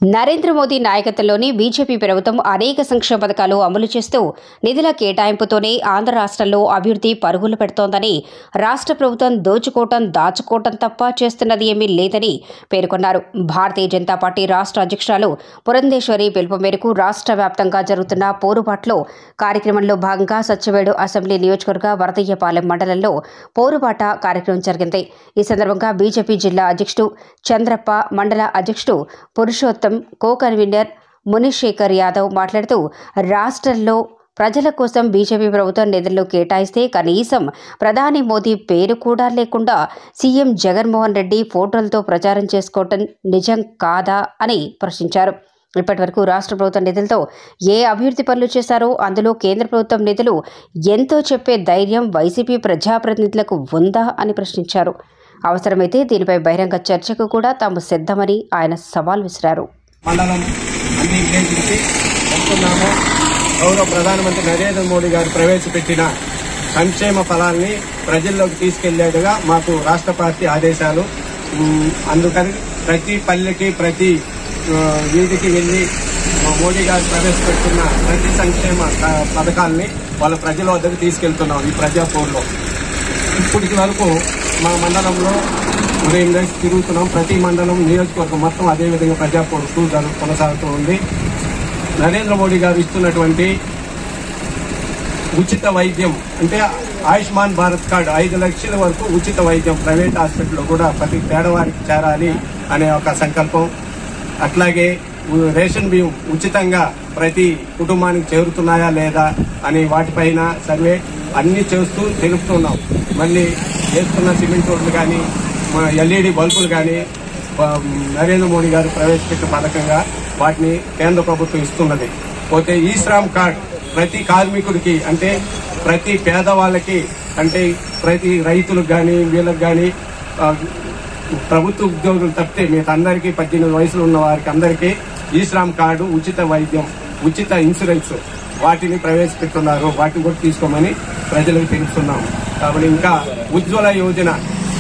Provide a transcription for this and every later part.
నరేంద్ర మోదీ నాయకత్వంలోని బీజేపీ ప్రభుత్వం అనేక సంక్షేమ పథకాలు అమలు చేస్తూ నిధుల కేటాయింపుతోనే ఆంధ్ర రాష్ట్రంలో అభివృద్ధి పరుగులు పెడుతోందని, రాష్ట్ర ప్రభుత్వం దోచుకోవటం దాచుకోవటం తప్ప చేస్తున్నది ఏమీ లేదని పేర్కొన్నారు. భారతీయ జనతా పార్టీ రాష్ట్ర అధ్యక్షురాలు పురంధేశ్వరి పిలుపు మేరకు రాష్ట్ర వ్యాప్తంగా జరుగుతున్న పోరుబాట్లో కార్యక్రమంలో భాగంగా సత్యవేడు అసెంబ్లీ నియోజకవర్గ వరదయ్యపాలెం మండలంలో పోరుబాట కార్యక్రమం జరిగింది. ఈ సందర్భంగా బీజేపీ జిల్లా అధ్యక్షుడు చంద్రప్ప, మండల అధ్యక్షుడు పురుషోత్తం, కో కన్వీనర్ మునిశేఖర్ యాదవ్ మాట్లాడుతూ, రాష్ట్రంలో ప్రజల కోసం బీజేపీ ప్రభుత్వం నిధులు కేటాయిస్తే కనీసం ప్రధాని మోదీ పేరు కూడా లేకుండా సీఎం జగన్మోహన్ రెడ్డి ఫోటోలతో ప్రచారం చేసుకోవటం నిజం కాదా అని ప్రశ్నించారు. ఇప్పటివరకు రాష్ట్ర ప్రభుత్వం నిధులతో ఏ అభివృద్ధి పనులు చేశారో అందులో కేంద్ర ప్రభుత్వం నిధులు ఎంతో చెప్పే ధైర్యం వైసీపీ ప్రజాప్రతినిధులకు ఉందా అని ప్రశ్నించారు. అవసరమైతే దీనిపై బహిరంగ చర్చకు కూడా తాము సిద్ధమని ఆయన సవాల్ విసిరారు. గౌరవ ప్రధానమంత్రి నరేంద్ర మోడీ గారు ప్రవేశపెట్టిన సంక్షేమ ఫలాల్ని ప్రజల్లోకి తీసుకెళ్లేట్టుగా మాకు రాష్ట్ర పార్టీ ఆదేశాలు. అందుకని ప్రతి పల్లెకి, ప్రతి వీధికి వెళ్లి మోడీ గారు ప్రవేశపెడుతున్న ప్రతి సంక్షేమ పథకాల్ని వాళ్ళ ప్రజల వద్దకు తీసుకెళ్తున్నాం. ఈ ప్రజాపోరులో ఇప్పటికి వరకు మా మండలంలో ఉదయం నుంచి తిరుగుతున్నాం. ప్రతి మండలం, నియోజకవర్గం మొత్తం అదేవిధంగా ప్రజాపోరు కొనసాగుతూ ఉంది. నరేంద్ర మోడీ గారు ఇస్తున్నటువంటి ఉచిత వైద్యం అంటే ఆయుష్మాన్ భారత్ కార్డు 5 లక్షల వరకు ఉచిత వైద్యం ప్రైవేట్ హాస్పిటల్లో కూడా ప్రతి పేదవారికి చేరాలి అనే ఒక సంకల్పం. అట్లాగే రేషన్ బియ్యం ఉచితంగా ప్రతి కుటుంబానికి చేరుతున్నాయా లేదా అని వాటిపైన సర్వే అన్ని చేస్తూ తెలుపుతున్నాం. మళ్ళీ వేస్తున్న సిమెంట్ రోడ్లు కానీ, ఎల్ఈడి బల్బులు కానీ నరేంద్ర మోడీ గారు ప్రవేశపెట్టిన పథకంగా వాటిని కేంద్ర ప్రభుత్వం ఇస్తున్నది. పోతే ఈ శ్రామ్ కార్డ్ ప్రతి కార్మికుడికి అంటే ప్రతి పేదవాళ్ళకి అంటే ప్రతి రైతులకు కానీ వీళ్ళకి కానీ ప్రభుత్వ ఉద్యోగులు తప్పితే మిగతా అందరికీ 18 వయసులు ఉన్న వారికి అందరికీ ఈ శ్రామ్ కార్డు, ఉచిత వైద్యం, ఉచిత ఇన్సూరెన్స్ వాటిని ప్రవేశపెట్టున్నారు. వాటిని కూడా తీసుకోమని ప్రజలకు తెలుస్తున్నాం. కాబట్టి ఇంకా ఉజ్వల యోజన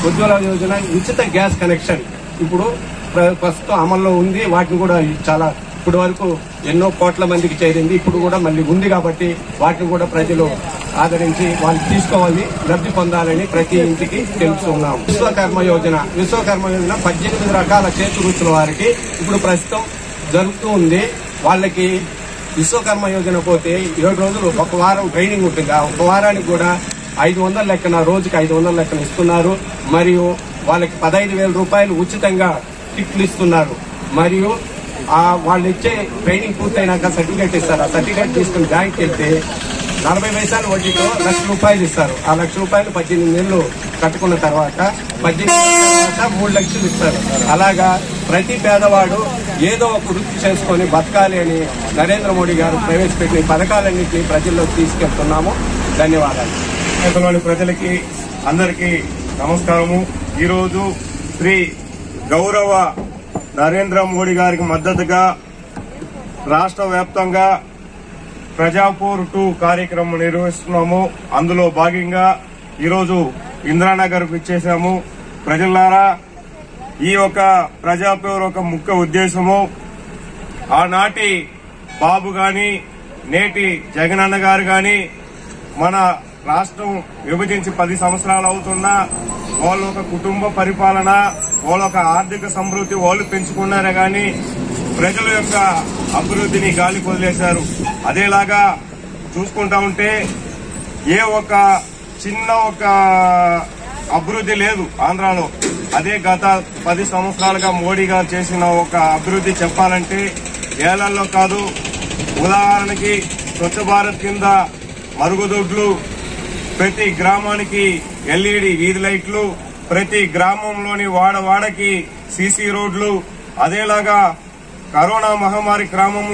ఉచిత గ్యాస్ కనెక్షన్ ఇప్పుడు ప్రస్తుతం అమల్లో ఉంది. వాటిని కూడా చాలా ఇప్పటి వరకు ఎన్నో కోట్ల మందికి చేరింది. ఇప్పుడు కూడా మళ్ళీ ఉంది కాబట్టి వాటిని కూడా ప్రజలు ఆదరించి వాళ్ళు తీసుకోవాలి, లబ్ధి పొందాలని ప్రతి ఇంటికి తెలుస్తున్నాం. విశ్వకర్మ యోజన 18 రకాల చేతి వృత్తుల వారికి ఇప్పుడు ప్రస్తుతం జరుగుతూ ఉంది. వాళ్ళకి విశ్వకర్మ యోజన పోతే 7 రోజులు, 1 వారం ట్రైనింగ్ ఉంటుంది. ఆ 1 వారానికి కూడా 500 లెక్కన, రోజుకి 500 లెక్కన ఇస్తున్నారు. మరియు వాళ్ళకి 15,000 రూపాయలు ఉచితంగా కిట్లు ఇస్తున్నారు. మరియు వాళ్ళు ఇచ్చే ట్రైనింగ్ పూర్తయినాక సర్టిఫికేట్ ఇస్తారు. ఆ సర్టిఫికేట్ తీసుకుని బ్యాంక్కి వెళ్తే 40 పైసలు వడ్డీతో ₹1,00,000 ఇస్తారు. ఆ ₹1,00,000 18 నెలలు కట్టుకున్న తర్వాత 3 లక్షలు ఇస్తారు. అలాగా ప్రతి పేదవాడు ఏదో ఒక వృత్తి చేసుకుని బతకాలి అని నరేంద్ర మోడీ గారు ప్రవేశపెట్టిన పథకాలన్నింటినీ ప్రజల్లోకి తీసుకెళ్తున్నాము. ధన్యవాదాలు. ప్రజలకి అందరికీ నమస్కారము. ఈరోజు శ్రీ గౌరవ నరేంద్ర మోడీ గారికి మద్దతుగా రాష్ట్ర వ్యాప్తంగా ప్రజాపోరు 2 కార్యక్రమం నిర్వహిస్తున్నాము. అందులో భాగంగా ఈరోజు ఇందిరానగర్ ఇచ్చేసాము. ప్రజలారా, ఈ యొక్క ప్రజాపోరు ఒక ముఖ్య ఉద్దేశము ఆనాటి బాబు గాని, నేటి జగనన్న గారు గాని మన రాష్ట్రం విభజించి 10 సంవత్సరాలు అవుతున్నా వాళ్ళు ఒక కుటుంబ పరిపాలన, వాళ్ళ ఒక ఆర్థిక సమృద్ధి వాళ్ళు పెంచుకున్నారే గాని ప్రజల యొక్క అభివృద్ధిని గాలి వదిలేశారు. అదేలాగా చూసుకుంటా ఉంటే ఏ ఒక చిన్న ఒక అభివృద్ధి లేదు ఆంధ్రాలో. అదే గత 10 సంవత్సరాలుగా మోడీ గారు చేసిన ఒక అభివృద్ధి చెప్పాలంటే ఏళ్లలో కాదు. ఉదాహరణకి స్వచ్ఛ భారత్ కింద మరుగుదొడ్లు, ప్రతి గ్రామానికి ఎల్ఈడి వీధి లైట్లు, ప్రతి గ్రామంలోని వాడవాడకి సీసీ రోడ్లు. అదేలాగా కరోనా మహమ్మారి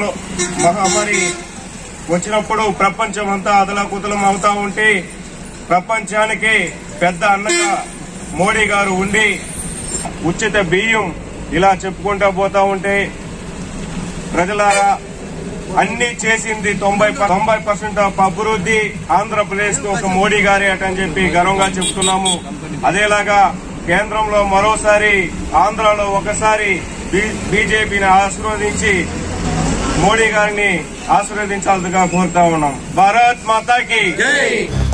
వచ్చినప్పుడు ప్రపంచం అంతా అదలాకుతలం అవుతా ఉంటే ప్రపంచానికి పెద్ద అన్నగా మోడీ గారు ఉండి ఉచిత బియ్యం ఇలా చెప్పుకుంటా పోతా ఉంటే ప్రజలారా అన్ని చేసింది 90% ఆఫ్ అభివృద్ధి ఆంధ్రప్రదేశ్ కు ఒక మోడీ గారే అటని చెప్పి గర్వంగా చెప్తున్నాము. అదేలాగా కేంద్రంలో మరోసారి, ఆంధ్రాలో ఒకసారి బీజేపీని ఆశీర్వదించి మోడీ గారిని ఆశీర్వదించాల్సిందిగా కోరుతా ఉన్నాం. భారత్ మాతాకి జై.